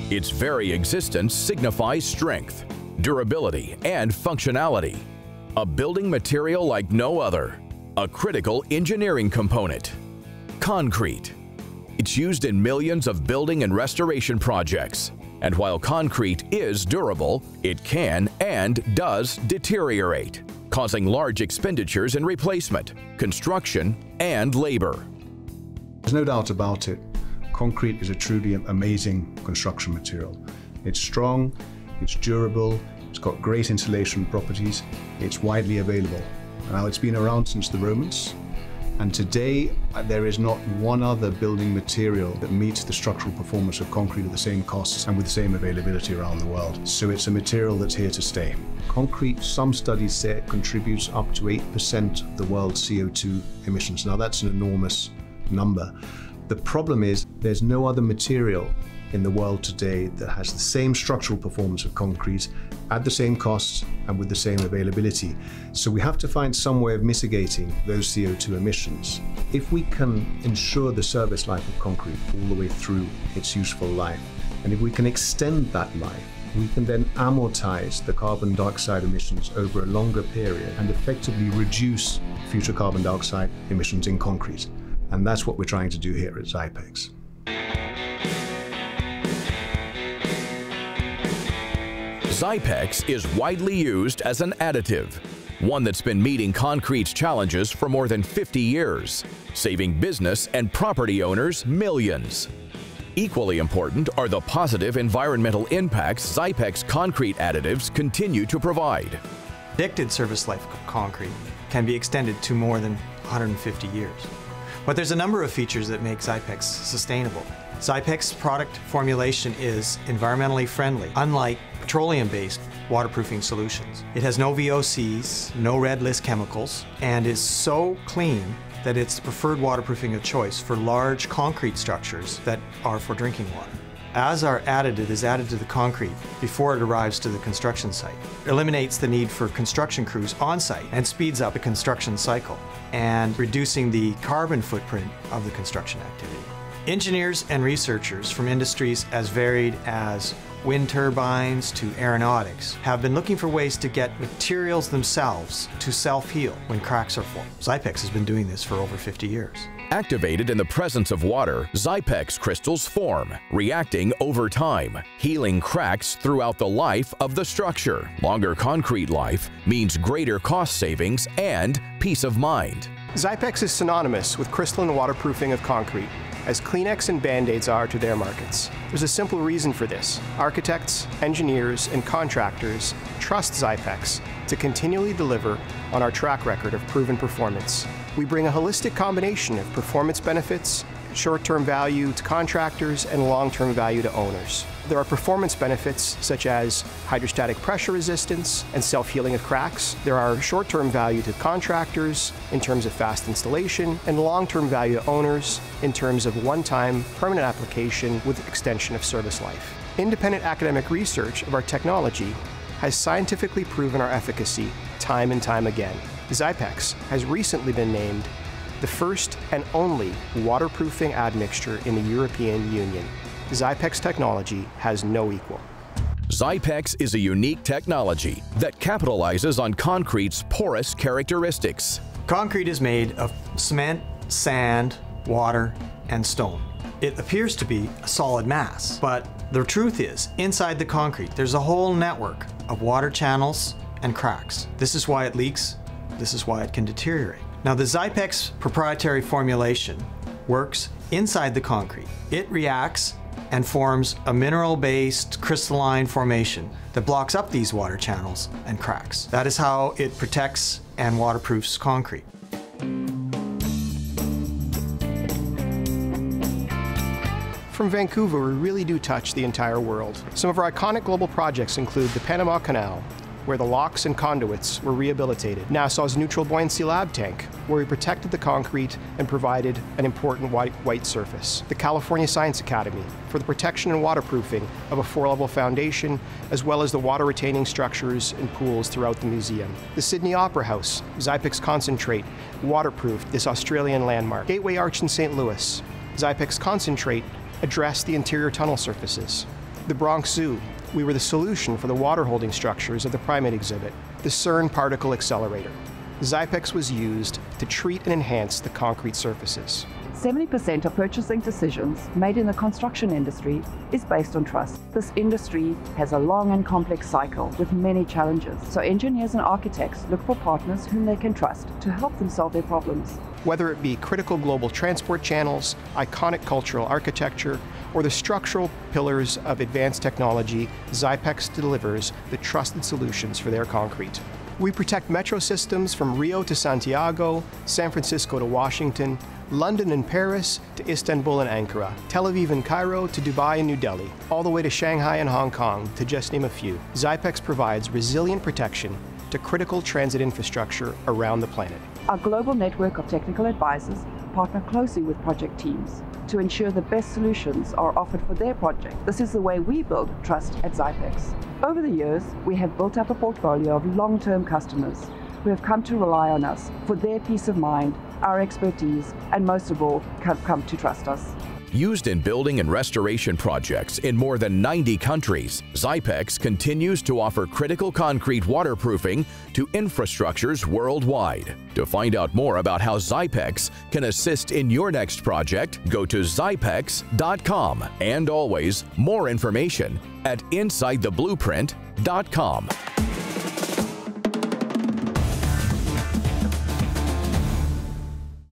Its very existence signifies strength, durability, and functionality. A building material like no other. A critical engineering component. Concrete. It's used in millions of building and restoration projects. And while concrete is durable, it can and does deteriorate, causing large expenditures in replacement, construction, and labor. There's no doubt about it. Concrete is a truly amazing construction material. It's strong, it's durable, it's got great insulation properties, it's widely available. Now, it's been around since the Romans, and today there is not one other building material that meets the structural performance of concrete at the same costs and with the same availability around the world. So it's a material that's here to stay. Concrete, some studies say it contributes up to 8% of the world's CO2 emissions. Now, that's an enormous number. The problem is there's no other material in the world today that has the same structural performance of concrete at the same costs and with the same availability. So we have to find some way of mitigating those CO2 emissions. If we can ensure the service life of concrete all the way through its useful life, and if we can extend that life, we can then amortize the carbon dioxide emissions over a longer period and effectively reduce future carbon dioxide emissions in concrete. And that's what we're trying to do here at Xypex. Xypex is widely used as an additive, one that's been meeting concrete's challenges for more than 50 years, saving business and property owners millions. Equally important are the positive environmental impacts Xypex concrete additives continue to provide. Predicted service life of concrete can be extended to more than 150 years. But there's a number of features that make Xypex sustainable. Xypex product formulation is environmentally friendly, unlike petroleum-based waterproofing solutions. It has no VOCs, no red list chemicals, and is so clean that it's the preferred waterproofing of choice for large concrete structures that are for drinking water. As our additive is added to the concrete before it arrives to the construction site, it eliminates the need for construction crews on site and speeds up the construction cycle and reducing the carbon footprint of the construction activity. Engineers and researchers from industries as varied as wind turbines to aeronautics have been looking for ways to get materials themselves to self-heal when cracks are formed. Xypex has been doing this for over 50 years. Activated in the presence of water, Xypex crystals form, reacting over time, healing cracks throughout the life of the structure. Longer concrete life means greater cost savings and peace of mind. Xypex is synonymous with crystalline waterproofing of concrete, as Kleenex and Band-Aids are to their markets. There's a simple reason for this. Architects, engineers, and contractors trust Xypex to continually deliver on our track record of proven performance. We bring a holistic combination of performance benefits, short-term value to contractors, and long-term value to owners. There are performance benefits such as hydrostatic pressure resistance and self-healing of cracks. There are short-term value to contractors in terms of fast installation, and long-term value to owners in terms of one-time permanent application with extension of service life. Independent academic research of our technology has scientifically proven our efficacy time and time again. Xypex has recently been named the first and only waterproofing admixture in the European Union. Xypex technology has no equal. Xypex is a unique technology that capitalizes on concrete's porous characteristics. Concrete is made of cement, sand, water, and stone. It appears to be a solid mass, but the truth is, inside the concrete, there's a whole network of water channels and cracks. This is why it leaks. This is why it can deteriorate. Now, the Xypex proprietary formulation works inside the concrete. It reacts and forms a mineral-based crystalline formation that blocks up these water channels and cracks. That is how it protects and waterproofs concrete. From Vancouver, we really do touch the entire world. Some of our iconic global projects include the Panama Canal, where the locks and conduits were rehabilitated. NASA's Neutral Buoyancy Lab Tank, where we protected the concrete and provided an important white surface. The California Science Academy, for the protection and waterproofing of a 4-level foundation, as well as the water-retaining structures and pools throughout the museum. The Sydney Opera House, Xypex Concentrate, waterproofed this Australian landmark. Gateway Arch in St. Louis, Xypex Concentrate addressed the interior tunnel surfaces. The Bronx Zoo, we were the solution for the water-holding structures of the primate exhibit. The CERN particle accelerator. Xypex was used to treat and enhance the concrete surfaces. 70% of purchasing decisions made in the construction industry is based on trust. This industry has a long and complex cycle with many challenges, so engineers and architects look for partners whom they can trust to help them solve their problems. Whether it be critical global transport channels, iconic cultural architecture, or the structural pillars of advanced technology, Xypex delivers the trusted solutions for their concrete. We protect metro systems from Rio to Santiago, San Francisco to Washington, London and Paris to Istanbul and Ankara, Tel Aviv and Cairo to Dubai and New Delhi, all the way to Shanghai and Hong Kong, to just name a few. Xypex provides resilient protection to critical transit infrastructure around the planet. Our global network of technical advisors partner closely with project teams to ensure the best solutions are offered for their project. This is the way we build trust at Xypex. Over the years, we have built up a portfolio of long-term customers who have come to rely on us for their peace of mind, our expertise, and most of all, have come to trust us. Used in building and restoration projects in more than 90 countries, Xypex continues to offer critical concrete waterproofing to infrastructures worldwide. To find out more about how Xypex can assist in your next project, go to Xypex.com. And always, more information at InsideTheBlueprint.com.